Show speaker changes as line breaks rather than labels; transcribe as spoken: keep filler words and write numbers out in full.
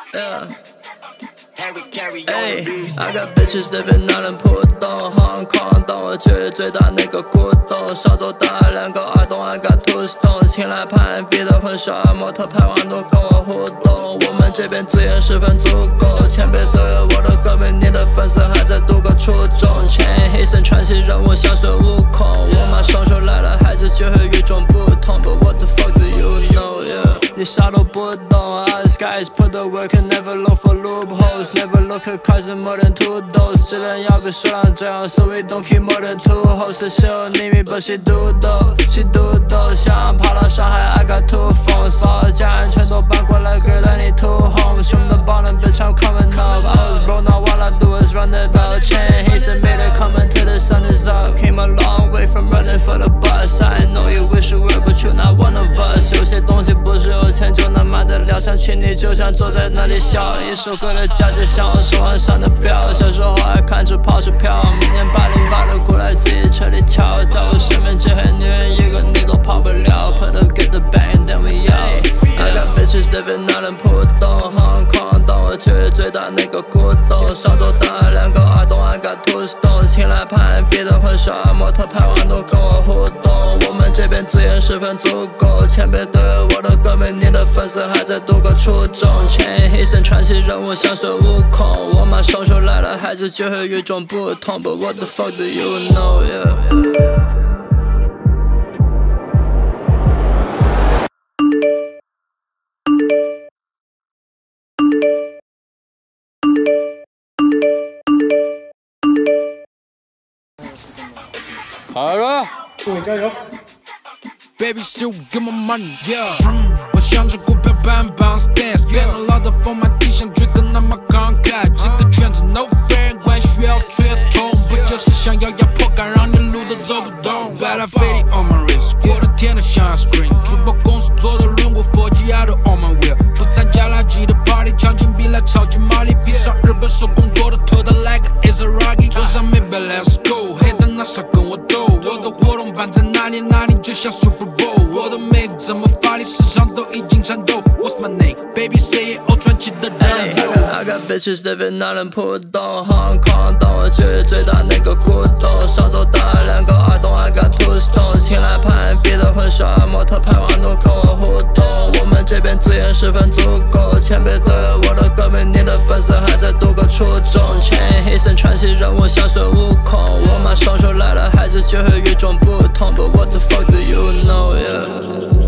Yeah. Ay, I got bitches living out in 浦东 Hong Kong 东，我就是最大那个股东。上周打了两个耳洞 ，I got two stones。请来拍 M V 的混耍模特拍完都跟我互动。我们这边资源十分足够，前辈都有我的歌迷，你的粉丝还在读个初中。前黑神传奇人物像孙悟空，我马上就来了，孩子就会与众不同。But what the fuck do you know? Yeah， 你啥都不懂。Us guys put the work and never look for loopholes. Never look at cars and more than two doors. 质量要比数量重要 ，so we don't keep more than two hoes. She only me, but she do though. She do though. 想跑到上海 ，I got two phones. 把我家人全都搬过来 ，girl I need two homes. 兄弟帮人 bitch I'm coming up. I was broke, now all I do is run the bell chain. He said made it coming till the sun is up. Came a long way from running for the bus. I know you wish you were, but you're not one of us. 有些东西不是有钱就能买得了，想请你就想坐在那里笑。一首歌的价值像我手腕上的表，小时候爱看着跑车票，明年八零八的过来自己车里敲，在我身边这黑女人一个你都跑不了。Put up get the bang then we out. I got bitches living out in 浦东 Hong Kong 东，我就是最大那个股东。上周打了两个耳洞 ，I got two stones。请来拍 M V 的混耍模特拍完都跟我互动。我们这边资源十分足够，前辈都有我的歌迷，你的粉丝还在读个初中。前黑神传奇人物像孙悟空，我马上就来了，孩子就会与众不同。But what the fuck do you know? Yeah.
好了，
各位加油
！Baby shoot give me money yeah。我想着股票板 bounce dance， 变了老的风马地想觉得那么慷慨。这个圈子 no fair， 怪需要缺通，不就是想要压迫感，让你路都走不动。Bad fading on my wrist， 我的天的像 screen， 珠宝公司做的轮毂 四 G auto on my wheel。不参加垃圾的 party， 场景比来超级玛丽，比上日本手工做的头的 like is a rocky。桌上没杯 let's go， 黑的拿啥跟我斗？我的活动办在哪里哪里就像 Super Bowl， 我的妹子怎么发力，市场都已经颤抖。What's my name? Baby say it， 哦传奇的人。I got bitches living out in 浦东 Hong Kong 东，我就是最大那个股东。上周打了两个耳洞 ，I got two stones。请来拍 M V 的混耍模特拍完都跟我互动。我们这边资源十分足够，前辈都有我的歌迷，你的粉丝还在读个初中。前黑神传奇人物像孙悟空，我马上就来了，孩子就会与众不同。But what the fuck do you know? Yeah.